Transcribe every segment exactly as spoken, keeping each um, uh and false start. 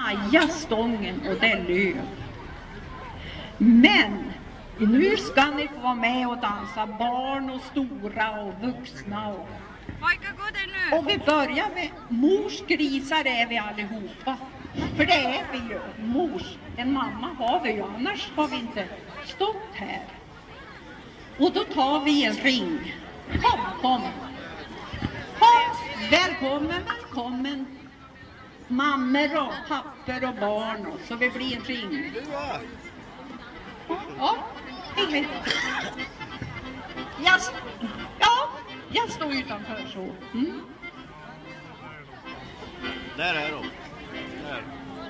Aja stången och det löv. Men nu ska ni få vara med och dansa, barn och stora och vuxna. Och, nu? och vi börjar med mors grisar är vi allihopa. För det är vi ju. Mors, en mamma har vi ju, annars har vi inte stått här. Och då tar vi en ring. Kom, kom. Kom, välkommen, välkommen. Mammor och papper och barn och så vi blir en ring. Ja, inget. Jag, ja, jag står utanför så. Mm. Där är de. Där.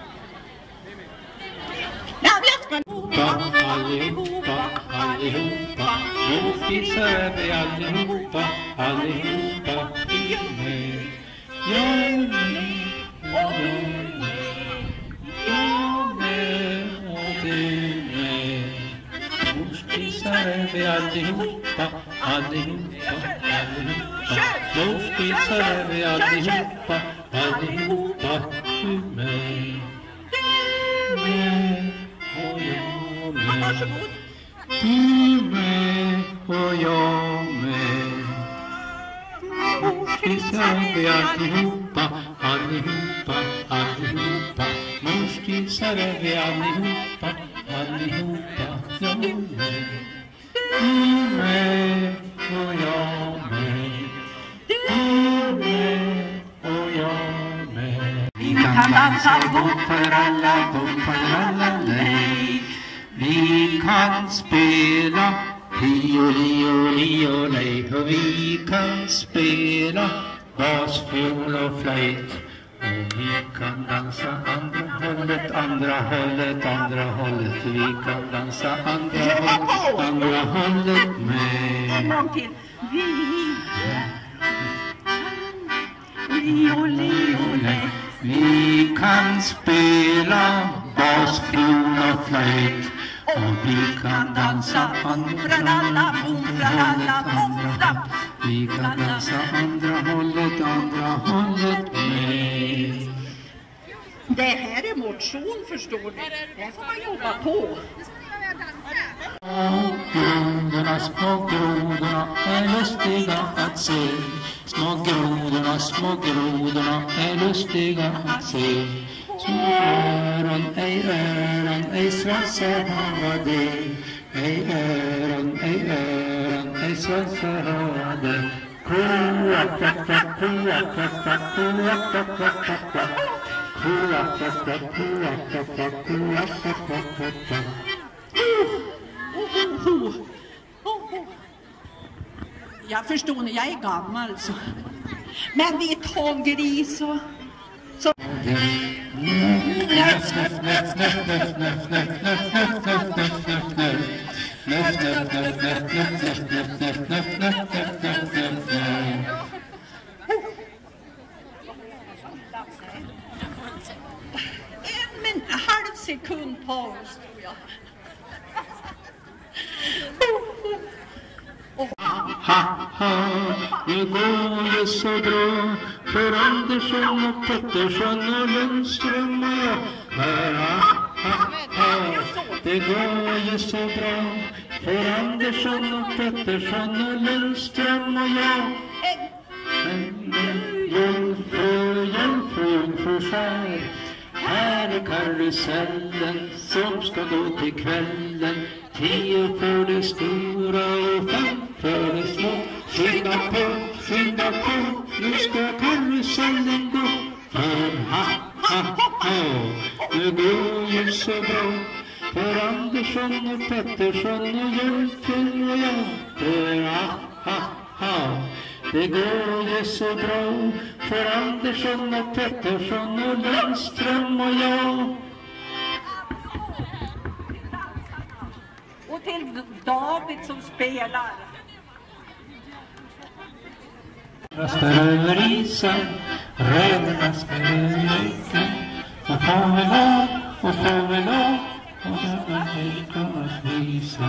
Ja, jag ska... Allihopa, allihopa, nu fixar vi allihopa, allihopa, i mig. Jag är med, jag är med, jag med och du med. Nu fixar vi allihopa, allihopa, allihopa, nu fixar vi allihopa, allihopa, i mig. Du med. Och jag med. Du med och jag med. Morskissar vi allihopa, allihopa, allihopa. Morskissar vi allihopa, allihopa, jag med. Du med och jag med. Du med och jag med. Vi kan dansa bort för alla, bort för alla, nej. Vi kan spela fiol, fiol, nej. Och vi kan spela bas, fiol och flöjt. Och vi kan dansa andra hållet, andra hållet, andra hållet. Vi kan dansa andra hållet, andra hållet med. En gång till. Vi fiol, fiol, nej. Vi kan spela bas, fiol och flöjt. Och vi kan dansa andra hållet, vi kan dansa andra hållet, andra hållet med. Det här är motion, förstår du. Det får man jobba på. Grodorna, små grodorna är lustiga att se. Små grodorna, små grodorna är lustiga att se. Så öron, ej öron, ej svansar hava det. Ej öron, ej öron, ej svansar hava det. Kua, kua, kua, kua, kua, kua, kua. Kua, kua, kua, kua, kua, kua, kua. Jag förstår ni, jag är gammal så. Men vi tar gris och så. En halv sekund paus tror jag. Ha, ha, nu går det så bra för Andersson och Pettersson och Lundström och jag. Ha, ha, ha, det går ju så bra för Andersson och Pettersson och Lundström och jag. Men jungfru, jungfru, jungfru skär. Här är karusellen som ska gå till kvällen. Tio för det stora och fem för det små. Skynda på, skynda på, nu ska karusellen gå. För ha, ha, ha, nu går ju så bra för Andersson och Pettersson och Jungfrun och jag. För ha, ha, ha, det går ju så bra för Andersson och Pettersson och Lundström och jag. Och till David som spelar. Röstar över isen, röderna ska över isen. Och får vi lov, och får vi lov, och det är helt att visa.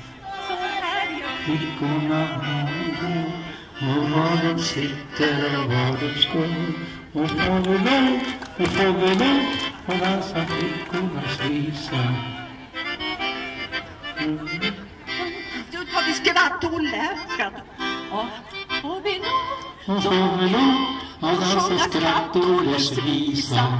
Flickorna har och var de sitter och var de står. Och får vi lov, och får vi lov, och dansa flickornas visa. Mm. Då tar vi skratt-Olle. Skratt. Ja, har vi något? Och får vi lov att dansa skratt-Olles visa.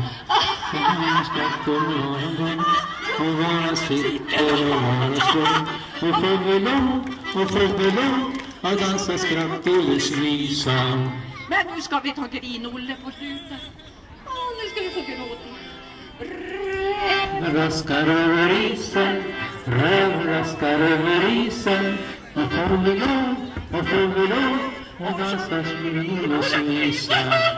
Skratt-Olle och vara sitter och vara ström. Och får vi lov, och får vi lov att dansa skratt-Olles visa. Men nu ska vi ta grin-Olle på slutet. Ja, nu ska vi få gråta. Raskar över isen, röv raskar över isen. Och får vi lov, och får vi lov att dansa skratt-Olles visa.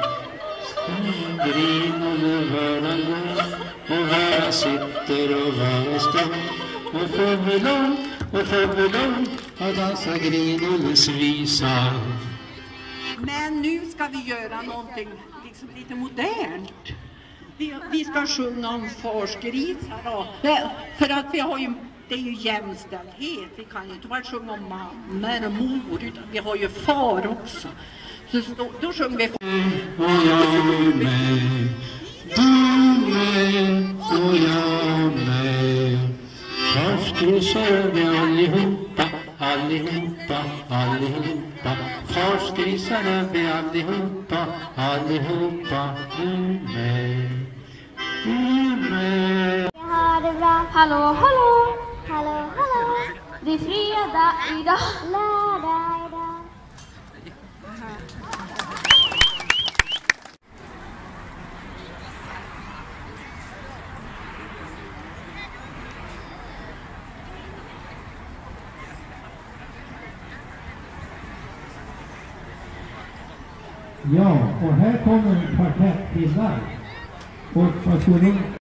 Grin-Olle vara gå, och vara sitter och vara stå. Och får vi lov, och får vi lov att dansa grin-Olles visa. Men nu ska vi göra någonting liksom lite modernt. Vi, vi ska sjunga om farsgrisar då. För att vi har ju, det är ju jämställdhet. Vi kan ju inte bara sjunga om mammor och mor, utan vi har ju far också. Så då, då sjunger vi. Och jag med, du med, och jag med. Farsgrisar är vi allihopa, allihopa, allihopa. Farsgrisar är vi allihopa, allihopa. Du med, du med. Jag har det bra. Hallå, hallå. Hallå, hallå. Det är fredag idag. Lördag idag. Ja, och här kommer en kvartett killar. Och vad står det?